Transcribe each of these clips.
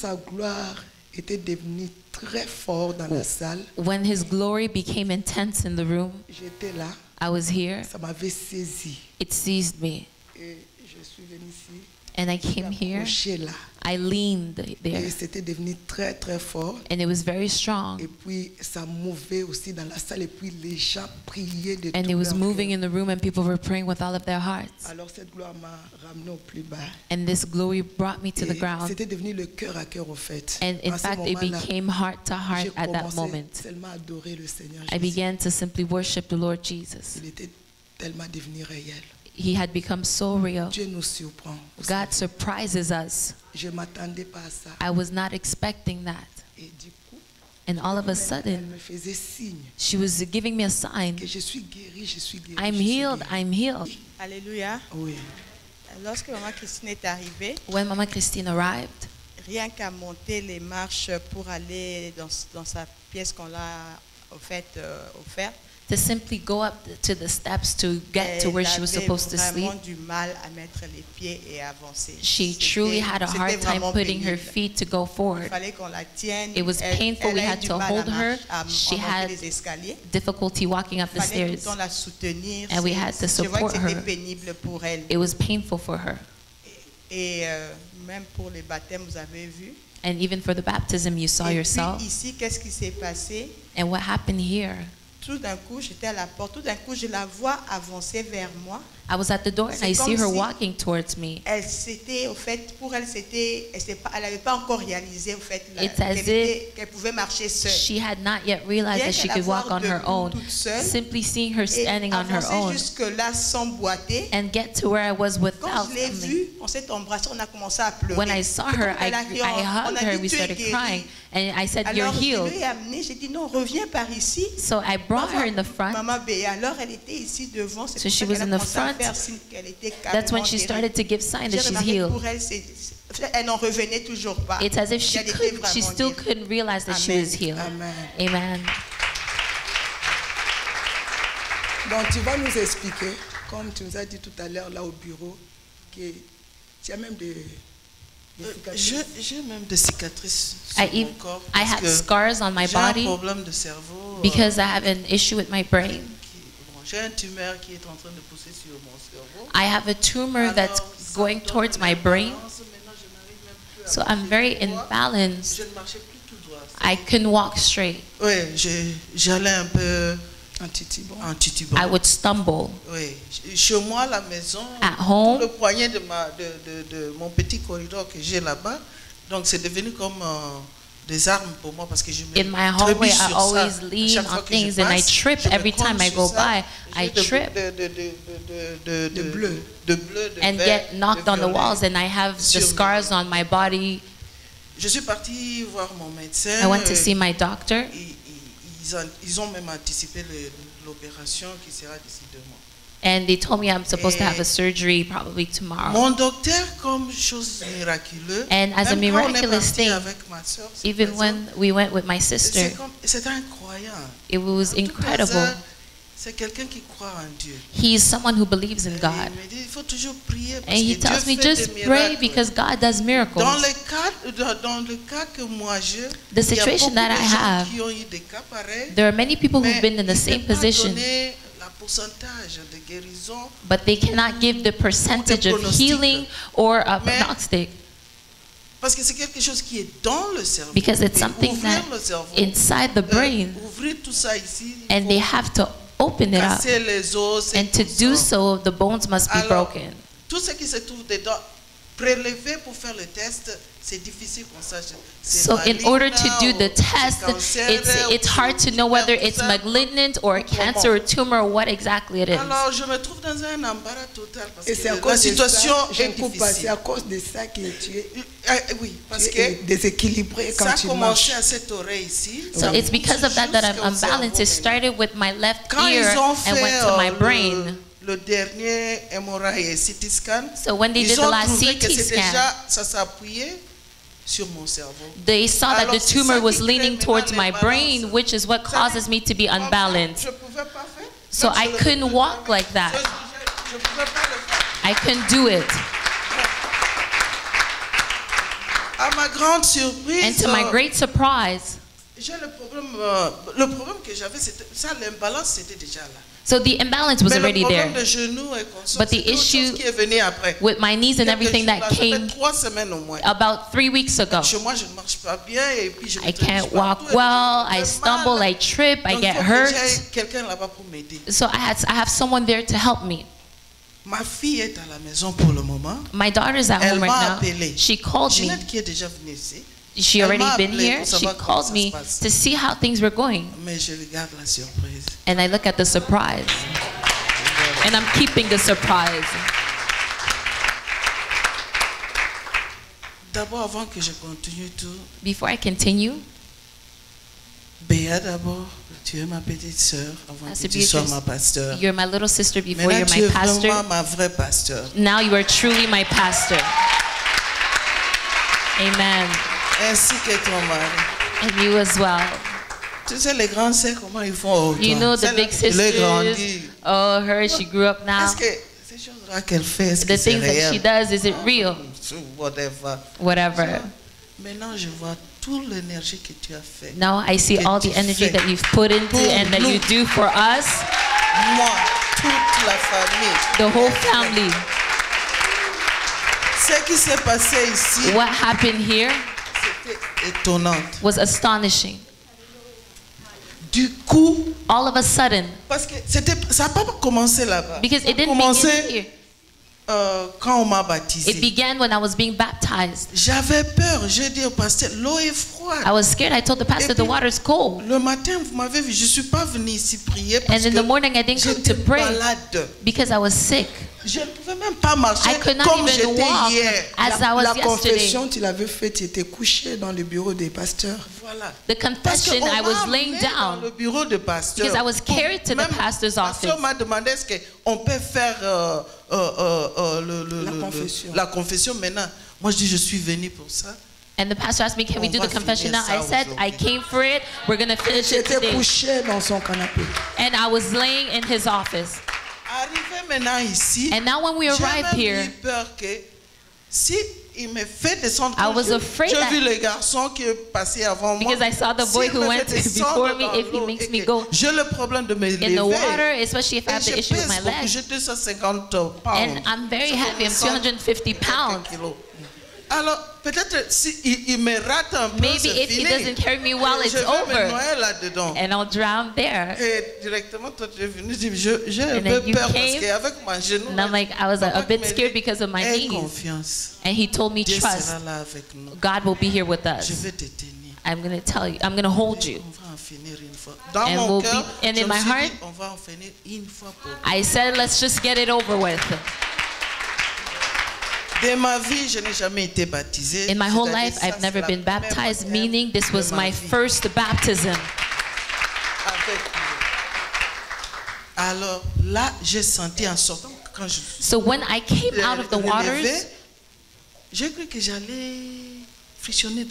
sa gloire était devenue très forte dans la salle, when his glory became intense in the room, j'étais là, I was here. ça m'avait saisi. It seized me. Et je suis venue ici, And I came here. accroché là. I leaned Et there. c'était devenu très très fort. And it was very strong. Et puis ça mouvait aussi dans la salle et puis les gens priaient de And tout it was leur moving cœur. in the room and people were praying with all of their hearts. Alors cette gloire m'a ramené au plus bas. And this glory brought me to the Et ground. c'était devenu le cœur à cœur au fait. And in À ce fact, it moment-là, became heart to heart j'ai at that commencé moment. seulement à adorer le Seigneur I Jésus. began to simply worship the Lord Jesus. Il était tellement devenu réel. He had become so real. Dieu nous surprend. Vous God savez. surprises us. Je ne m'attendais pas à ça. I was not expecting that. Et du coup, And all of a elle sudden, me faisait signe she was giving me a sign. que je suis guéri, je suis guéri. I'm je suis healed, guéri. I'm healed. Alléluia. Oui. Lorsque Maman Christine est arrivée, When Mama Christine arrived, rien qu'à monter les marches pour aller dans sa pièce qu'on l'a offerte, to simply go up to the steps to get to where she was supposed to elle avait sleep, vraiment du mal à mettre les pieds et avancer. she truly had a hard time putting her feet to go Il forward. fallait qu'on la tienne. It was painful. We Elle a eu had du to mal hold her. à She monter had les escaliers. difficulty walking up Il the fallait tout le stairs. temps la soutenir. And we had to Je vois que support c'était her. pénible pour elle. It was painful for her. Et même pour les baptêmes, vous avez vu. And even for the baptism, you saw Et yourself. puis ici, qu'est-ce qui s'est passé? And what happened here? Tout d'un coup, j'étais à la porte. Tout d'un coup, je la vois avancer vers moi. I was at the door and I C'est see comme her si- walking towards me. Elle s'était, au fait, pour elle, c'était, elle n'avait pas encore réalisé, au fait, It's as if qu'elle pouvait marcher seule. She had not yet realized Bien that she qu'elle could walk avoir on her debout own. toute seule, Simply seeing her Et standing on her avancer own jusque-là sans boiter. and get to where I was Quand without je l'ai something. vue, on s'est embrassé, on a commencé à pleurer. When I saw C'est her, comme elle a I dit, on hugged a her. dit, We tu es started guérie. crying. And I said, You're Alors, je healed. lui ai amené, j'ai dit, non, reviens par ici. So I brought her in the front. Maman Béa, alors elle était ici devant, c'est So pour she ça was qu'elle a in the commencé à front. faire signe qu'elle était That's when carrément she guérie. started to give signs J'ai that she's remarqué que healed. pour elle, elle n'en revenait toujours pas. It's as if she Elle était she vraiment still guérie. couldn't realize that she Amen. was healed. Amen. Amen. Donc tu vas nous expliquer, comme tu nous as dit tout à l'heure là au bureau, que tu as même des cicatrices. J'ai même des cicatrices I, sur mon ev- corps I parce had que scars on my j'ai un body problème de cerveau. because I have an issue with my brain. J'ai un tumeur qui est en train de pousser sur mon cerveau. I have a tumor that's Alors, ça going me donne towards une my brain, imbalance. Maintenant, je n'arrive même plus à so marcher I'm very tout droit. imbalanced. Je ne marchais plus tout droit. I couldn't walk straight. Oui, j'allais un peu Un titubant. en titubant. I would stumble. Oui, chez moi à la maison, At home, le poignet de mon petit corridor que j'ai là-bas, donc c'est devenu comme des armes pour moi parce que je me in my hallway, trébuche I sur always ça. À lean chaque fois on que je things and I passe, trip je me every cogne time I sur go ça. by. I J'ai trip de bleu. de bleu, de and vert, get knocked de on the violet. walls, and I have the Sur mes- scars on my body. Je suis partie voir mon médecin. I went to see my doctor, Ils ont même anticipé l'opération qui sera d'ici 2 mois. and they told me I'm supposed to have a surgery probably tomorrow. Mon docteur, comme chose miraculeuse, And as a même quand on est miraculous parti thing, avec ma soeur, Even when we went with my sister, c'est incroyable. it was Tout incredible. hasard, c'est quelqu'un qui croit en Dieu. He's someone who believes in Et God. il me dit, il faut toujours prier parce And he que tells Dieu me, fait just des pray miracles. because God does miracles. Dans le cas que moi j'ai, The il y a situation beaucoup that de I gens have, qui ont eu des cas pareils, there are many people mais who've been in the il same ne peut pas position, donner la pourcentage de guérison. but they cannot give the percentage of healing or a Mais- prognostic Parce que c'est quelque chose qui est dans le cerveau. because it's Et something ouvrir that le cerveau, inside the brain, ouvrir tout ça ici, and il they faut have to open it up. casser les os et And to tout do ça. so, the bones must be Alors, broken. Tout ce qui se trouve dedans, prélever pour faire le test, c'est difficile qu'on sache. c'est So in order to do malign the ou test, c'est cancer, it's ou hard to c'est know whether tout it's ça. malignant or a cancer or tumor or what exactly it is. Alors, je me trouve dans un embarras total parce Et c'est à que cause la situation de ça, est je coupe pas, c'est difficile. à cause de ça que tu es, Oui, parce tu es que déséquilibré quand ça a tu commencé marches. à cette oreille ici. So ça it's because of that that I'm jusqu'au cerveau unbalanced. It maintenant. started with my left Quand ear ils ont and fait went to my brain. le dernier MRI et CT scan, So when they did ils the ont last trouvé que CT c'est scan, déjà, ça s'appuyait sur mon cerveau. they saw that Alors, the c'est tumor ça was qui crée leaning maintenant towards my l'imbalance. brain, which is what causes me to be unbalanced. Je pouvais pas faire. So Même I je le couldn't faisais walk pas. like that. Je pouvais pas le faire. I couldn't do it. À ma grande surprise, And to my great surprise, j'ai le problème que j'avais, c'était ça, l'imbalance, c'était déjà là. so the imbalance was Mais already le problème there. de genoux et consort, But the c'est autre chose issue qui est venu après. With my knees and Quelques everything jours that là, ça fait came 3 semaines au moins. about 3 weeks ago. Chez moi, je ne marche pas bien et puis je me I trébuche can't partout walk et puis well, j'ai I mal. stumble, I trip, I Donc, get il faut que hurt. j'aille quelqu'un là-bas pour m'aider. So I have someone there to help me. Ma fille est à la maison pour le moment. My daughter's at Elle home right m'a now. appelé. She called me. Ginette qui est déjà venue ici. She Elle already m'a been appelé here. pour She savoir comment called ça me se passe. to see how things were going. Mais je regarde la surprise. And I look at the surprise. And I'm keeping the surprise. D'abord, avant que je continue tout, Before I continue, Béa d'abord, tu es ma petite sœur avant Pastor que tu sois Beatrice, ma pasteur. you're my little sister before Maintenant, you're tu my es vraiment pastor. ma vraie pasteur. Now you are truly my pastor. Amen. Ainsi que ton mari. And you as well. Tu sais, les grands sœurs, comment ils font au You know the big Les grandis. sisters. Oh, her, she grew up now. Est-ce que ces choses-là qu'elle fait, est-ce The que c'est things that she réel? does, is it real? Whatever. Whatever. Maintenant, je vois toute l'énergie que tu as fait. Now I see all the energy that you've put into Pour and that you nous. do for us, Moi, toute la famille. the whole family. Ce qui s'est passé ici, What happened here c'était étonnant. was astonishing. Du coup, All of a sudden, parce que ça n'a pas commencé là-bas. because Ça a it didn't commencé begin here. quand on m'a It baptisé. began when I was being baptized. J'avais peur. J'ai dit au pasteur, l'eau est froide. I was scared. I told the pastor the water's cold. Le matin, vous m'avez vu, je ne suis pas venu ici prier parce And in que the morning, I didn't come j'étais to pray malade. because I was sick. Je ne pouvais même pas marcher I could not comme even j'étais walk hier. as I was La yesterday. confession, tu l'avais faite, tu étais couché dans le bureau des pasteurs. Voilà. The Parce confession, qu'on I m'a was laying amené dans down le bureau de pasteur. because I was carried to the Même pastor's le office. pasteur m'a demandé est-ce qu'on peut faire la confession maintenant. Moi, je dis, je suis venu pour ça. And the pastor asked me, can we On do va the confession finir now? I ça said, I aujourd'hui. came for it. We're going to finish it J'étais today. couché dans son canapé. And I was laying in his office. Arrivé maintenant ici, And now when we j'ai arrived même here, eu peur que si il me fait descendre, I was afraid j'ai that- vu les garçons qui passaient avant moi. because I saw the boy S'il who me went fait descendre before me, dans if he l'eau makes et me que go j'ai le problème de me in the lever. water, especially if I Et have the je issue with pèse my beaucoup, legs. j'ai 250 pounds. And I'm very heavy. I'm 250 pounds. Alors, peut-être s'il me rate un peu, Maybe c'est if he fini. doesn't carry me well, Et it's je vais me over. noyer là-dedans. And I'll drown there. Et directement, toi, tu es venu, j'ai un And peu then you peur parce came, qu'avec mon genou, And I'm like, I was a papa bit qui m'a scared dit, because of my aie knees. confiance. And he told me, Dieu trust, sera là avec nous. God will be here with Je us. vais te tenir. I'm going to tell you, I'm going to hold you. On va en finir une fois. Dans And mon we'll cœur, be- and je in me my suis heart, dit, on va en finir une fois pour I said, let's just get it over with. De ma vie, je n'ai jamais été baptisé. In my whole C'est-à-dire, life, ça, I've c'est never la been première baptized, baptême meaning this de was ma my vie. first baptism. Avec lui. Alors là, j'ai senti en sortant, quand je So when I came out of the relevé, waters, j'ai cru que j'allais frictionner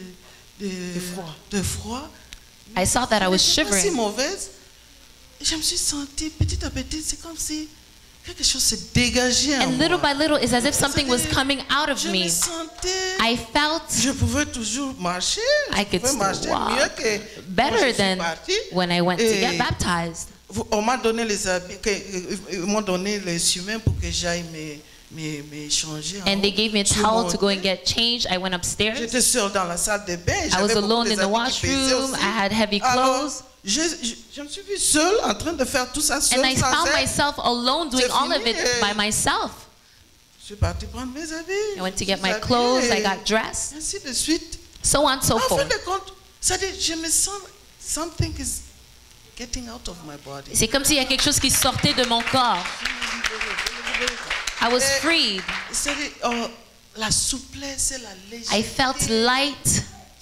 de froid. I saw that I was Elle était pas si shivering. mauvaise. Et je me suis sentie petit à petit, c'est comme si quelque chose se dégageait en And little moi. by little, it's as if something was coming out of Je me. me sentais, I felt je pouvais toujours marcher. I Je could pouvais still marcher walk mieux que quand better je suis than partie. when I went to Et get baptized. On m'a donné les habits, ils m'ont donné les humains pour que j'aille me changer. en And they haut. gave me a Je suis towel to go and montée. get changed. I went upstairs. J'étais seule dans la salle de bain. I was J'avais beaucoup alone des in the habits qui pesaient washroom. aussi. I had heavy Alors, clothes. je me suis vue seule en train de faire tout ça seule. And I sans found aide. myself alone doing C'est all of fini, it et- by myself. Je suis partie prendre mes habits. I went to je get suis my habillée, clothes. I et got dressed. ainsi de suite. So on and so En fin forth. de compte, c'est-à-dire, je me sens, something is getting out of my body. C'est comme s'il y a quelque chose qui sortait de mon corps. I was Et- freed. C'est-à-dire, la souplesse et la légèreté. I felt light.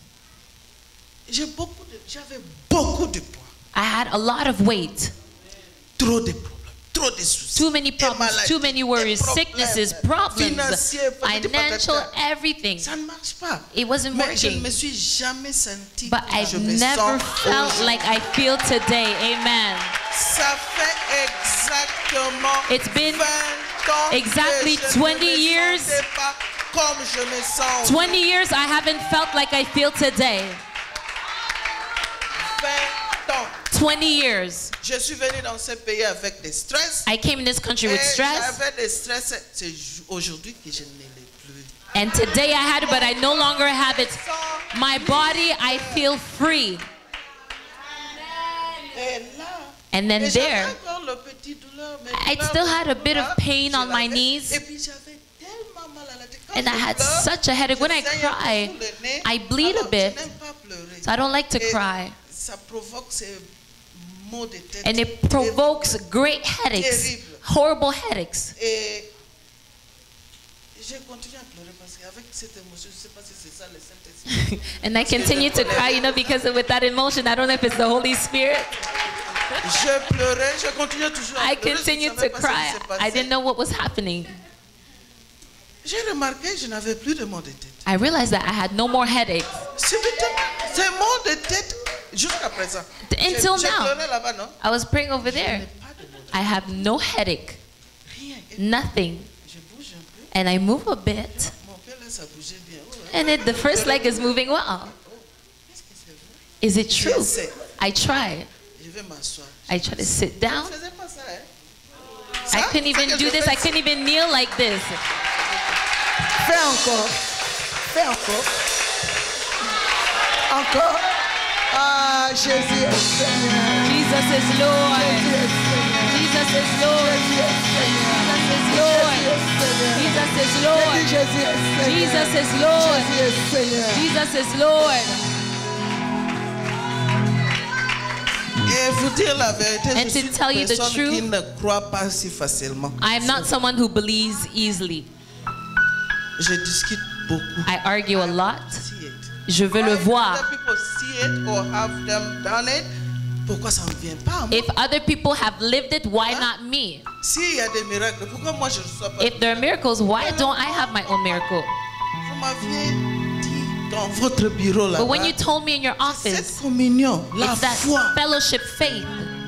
J'avais beaucoup de poids. I had a lot of weight. Trop de problèmes, trop de soucis. Too many des problems, maladies, too many des worries, problèmes sicknesses, problems, financiers, financial, patata. everything. Ça ne marche pas. It wasn't Mais je ne working. me suis jamais senti But comme I've je me never sens felt aujourd'hui. like I feel today. Amen. Ça fait exactement It's been 20 ans exactly que je 20 ne me years sentais pas comme je me sens. 20 years, I haven't felt like I feel today. 20 ans. 20 years. Je suis venu dans ce pays avec des stress. I came in this country with stress. J'avais des stress. C'est aujourd'hui que je ne l'ai plus. And today I had it, but I no longer have it. My body, I feel free. Et là, And then there, encore le petit douleur, mais I still had a bit of pain on my knees. Et puis j'avais tellement mal à la tête. Quand And I je had pleure, such a headache. When I je saigne cry, tout le nez. I bleed a Alors, bit. je n'aime pas pleurer. So I don't like to Et cry. ça provoque ces maux de tête. And it provokes great headaches, horrible headaches. Et j'ai continué à pleurer parce qu'avec cette émotion, je ne sais pas si c'est ça le Saint-Esprit. And I continue to cry, because with that emotion, I don't know if it's the Holy Spirit. Je pleurais, je continuais toujours à I pleurer. continued je ne savais to pas ce qui cry. s'est passé. I didn't know what was happening. J'ai remarqué que je n'avais plus de maux de tête. I realized that I had no more headaches. Subitement, ces maux de tête jusqu'à présent. Until J'ai now. pleuré là-bas, non? I was praying over Je n'ai there. pas de maux de tête. I have no headache, Rien. Et nothing. je bouge un peu. And I move a bit. Mon père laisse à bouger bien. And the first leg is moving well. Est-ce que c'est vrai? Is it true? J'essaie. I try. Je vais m'asseoir. I try to sit Je down. ne faisais pas ça, hein? I Ça, couldn't ça even que do je this. fais, I couldn't even kneel like this. Fais encore. Fais encore. Encore. Ah, Jésus est Seigneur. Jesus is Lord. Jésus est Seigneur. Jesus is Lord. Jésus est Seigneur. Jesus is Lord. Jésus est Seigneur. Jesus is Lord. Jésus est Seigneur. Jesus is Lord. Et vous dire la vérité, And je suis to une tell you the personne qui truth, ne croit pas si facilement. I am not someone who believes easily. Je discute beaucoup. I argue a lot. See it. Je veux le Why voir. other people see it or have them done it, pourquoi ça ne vient pas à moi? If other people have lived it, why not me? S'il y a des miracles, pourquoi moi je ne reçois pas? If there are miracles, why don't I have my own miracle? Vous m'aviez dit dans votre bureau là. But when you told me in your Cette office, communion, la it's that foi. fellowship faith.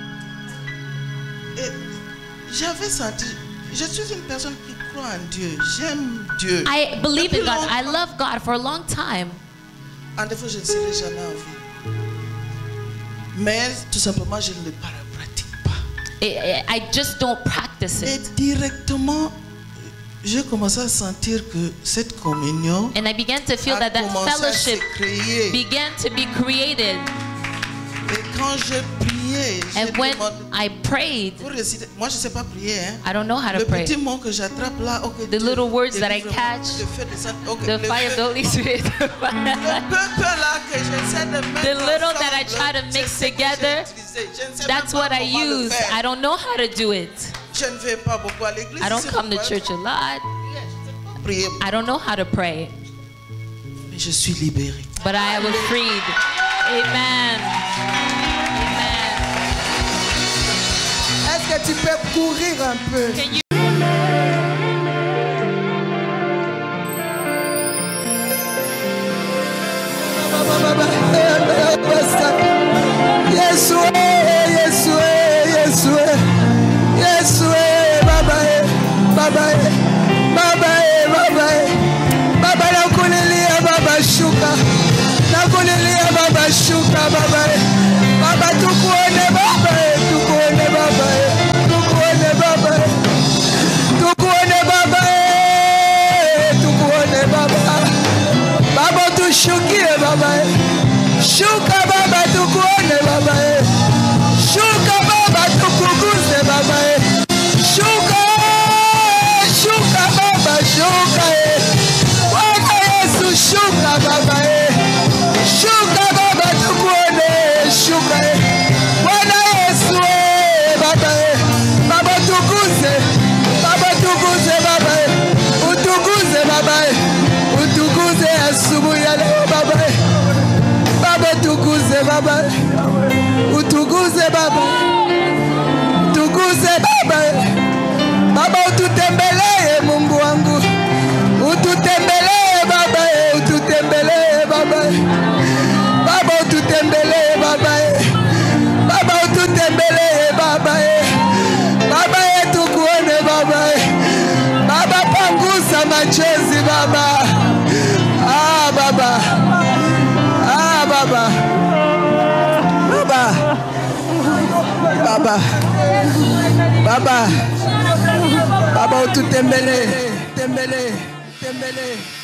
Et j'avais senti, je suis une personne qui croit en Dieu. J'aime Dieu. I believe in Depuis God. I longtemps. love God for a long time. En défaut, je ne serai jamais en vie. Mais tout simplement, je ne le pratique pas. I just don't practice Et it. directement, j'ai commencé à sentir que cette communion And I began to feel a that commencé à se fellowship créer. began to be created. Et quand je priais, j'ai And when demandé I prayed, pour réciter. Moi, je ne sais pas prier. Hein. I don't know how Le to pray. petit mot que j'attrape là, ok, The little words that I délivre-moi. catch, Le feu descend, ok, The le fire of feu- the Holy Spirit. Le peu là que j'essaie de mettre The little that I ensemble, try to mix c'est ce que j'ai together, utilisé. Je ne sais That's même what pas I comment le use. faire. I don't know how to do it. Je ne vais pas beaucoup à l'église. I don't c'est come to pourquoi church a lot. je ne sais pas prier. I don't know how to pray. Mais je suis libéré. But I was freed. Amen. Amen. Est-ce que tu peux courir un peu? Can you Yesu, Yesu, Yesu, Yesu, Baba, Baba, Baba, Baba, Baba, nakulilia Baba shuka, nakulilia Baba shuka, Baba, Baba tukuone Baba, tukuone Baba, tukuone Baba, tukuone Baba, tukuone Baba, Baba tushukie Baba. Shuka Baba tukuone Baba, shuka Baba tukuguze Baba, shuka, shuka Baba, shuka Bwana Yesu, shuka Baba, shuka Baba tukuone, shuka Bwana Yesu, Baba, Baba tukuze Baba, utukuze Baba, utukuze asubuhi ya leo Baba. Baba tukuze Baba, utukuze Baba, tukuze Baba, Baba ututembelee Mungu wangu, ututembelee Baba, ututembelee Baba, Baba ututembelee Baba, Baba ututembelee Baba, Baba yetu kuone Baba, Baba pangusa machozi Baba. Baba. Baba. Baba, ututembele. Tembele. Tembele.